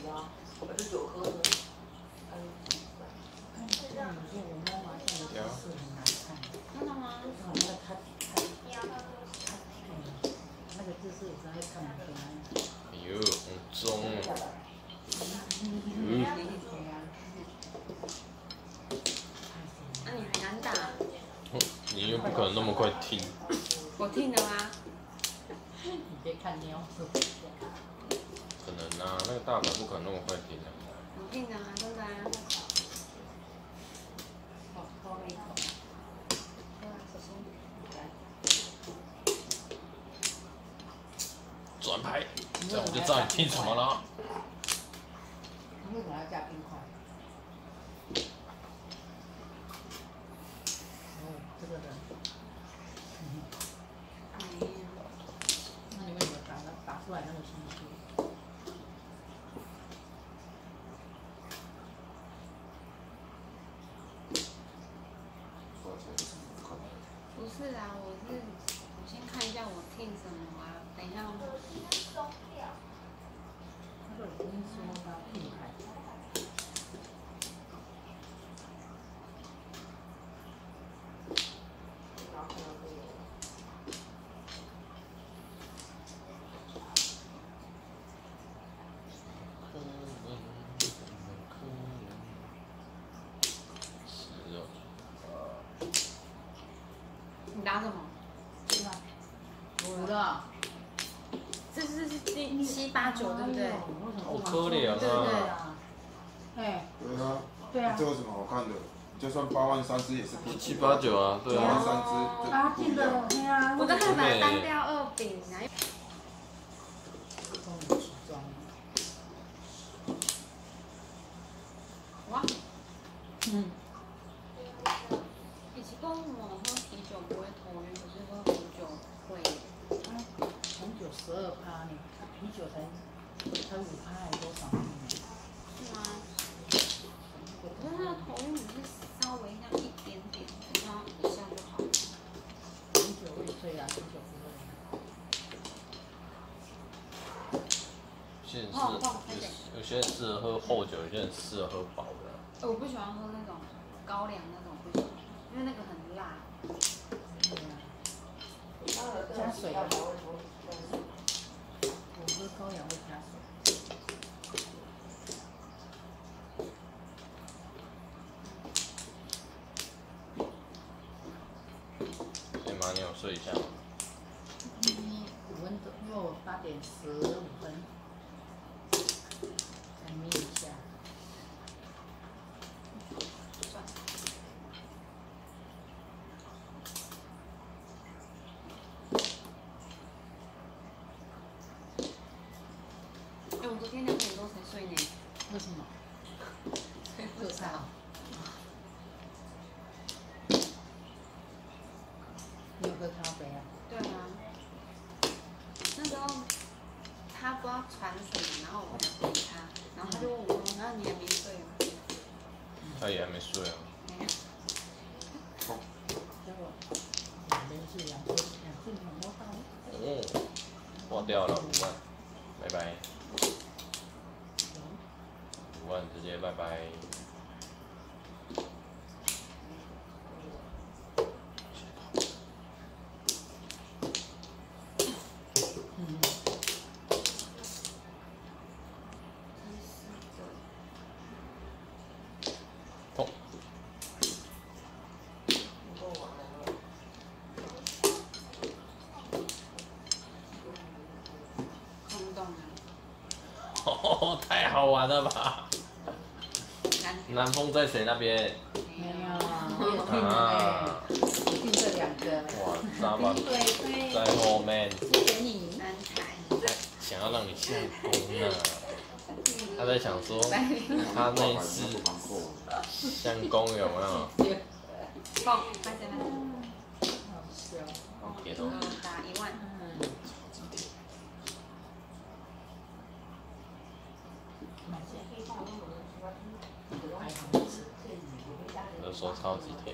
啊，我是9颗的。 真的吗？ 那个姿势有时候会看不出来。 哎呦，很重哦。 那你还敢打？ 你又不可能那么快听。 我听了啊。 你别看妞。 可能啊，那个大牌不可能那么快听啊。 我听了啊，真的啊。 喝了一口。 转牌，这样我就知道你听什么了。 你为什么要加冰块？哦，这个人。 没有。 那你为什么打出来那么清晰？ 不是啊，我先看一下我听什么啊，等一下。 他说已经说到冰块。 你打什么？ 5了。 这是第7、8、9，对不对？ 好可怜啊！ 哎。 对啊。 对啊。 这有什么好看的？就算8万3只也是不 7、8、9啊，对 8万啊。 3只。 啊，听的，对啊。 我刚才把它单调2饼，然后。哇。以前跟我喝啤酒不会头晕，可是喝红酒会。 红酒12%呢，啤酒才5%还多少？ 是吗？可是它的头晕只是稍微那一点点，然后一下就好了。 红酒会醉啊，啤酒不会。 有些人适合喝厚酒，有些人适合喝薄的。 我不喜欢喝那种高粱那种，不喜欢，因为那个很辣。 加水啊。我喝高粱会加水。 先把你有睡一下吗 5分钟，因为我8点15分。再眯一下。 我昨天2点多才睡呢。 为什么？喝茶。你有喝咖啡啊？ 对啊。那时候他不知道传什么，然后我想回他，然后他就问我说：“那你还没睡吗？” 他也还没睡啊。 没有。 结果连续2次很多到。 哦，花掉了5万，拜拜。5万直接拜拜。痛。 空洞啊。 哦，太好玩了吧！南风在谁那边？ 没有啊，我也听了嘞，我听这2个。 哇，扎巴在后面。 输给你。 3台。 想要让你下弓呢。他在想说，他那次相公有没有？ 放，快点来。 好笑。 给头。 打1万。 我就说超级甜。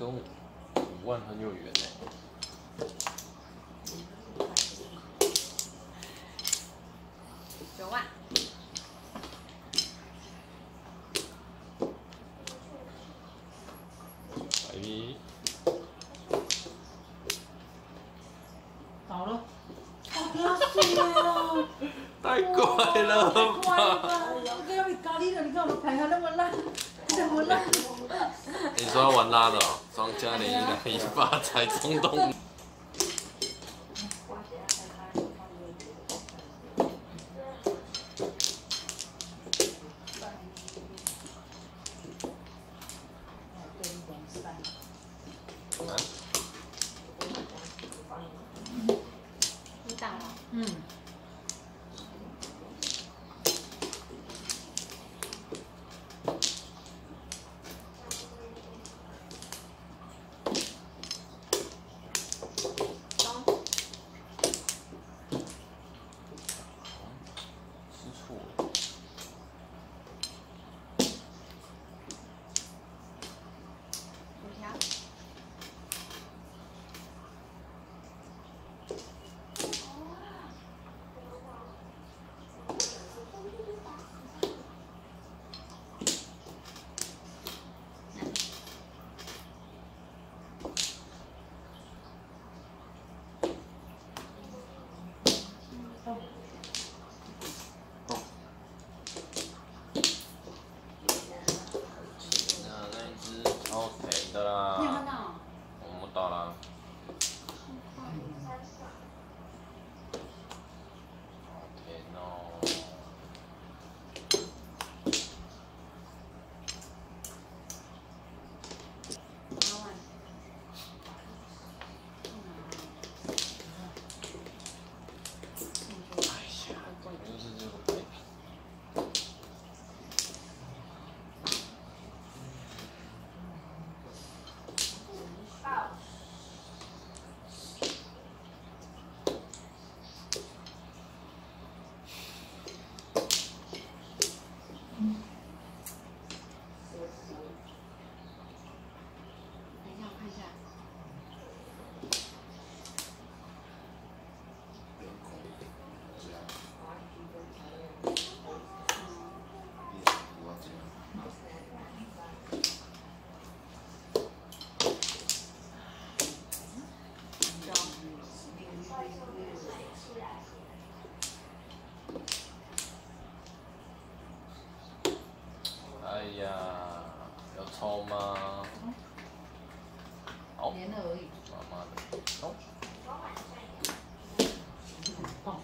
跟5万很有缘呢。 9万。 百币。 倒了。不要睡了。 太快了吧！ 我跟你咖喱的，你看我的牌还那么烂，那么烂。 你说要玩拉的哦，庄家连来一发财冲动。 你打了？ 嗯。 哎呀，要抽吗？好， 连了而已。 妈妈的，抽。 棒。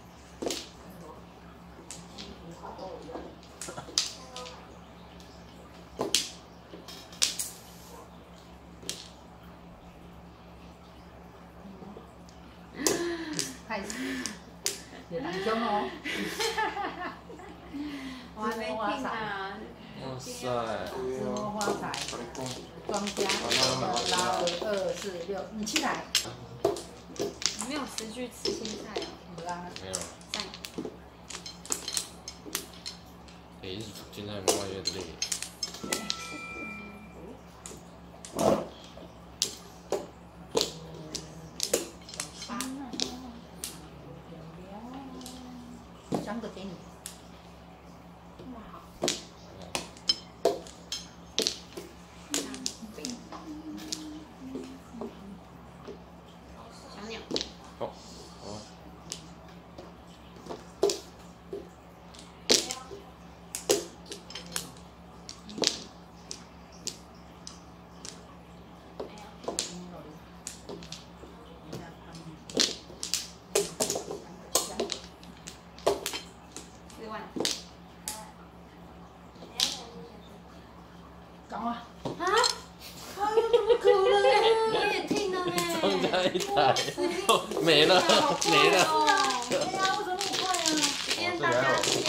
开始。也蛮凶哦。 我还没听啊。 哇塞！ 芝麻花财，庄家拉2、4、6，你7台。 没有持续吃青菜哦。 有啦。 没有。 在。 一直现在越来越累。 3个给你。 哇好。小鸟。 好。 4万。 讲啊！ 啊？ 哎呦，怎么可能？ 我也听了呢。 庄家1台，没了，没了。 哎呀，为什么那么快啊？ 今天大家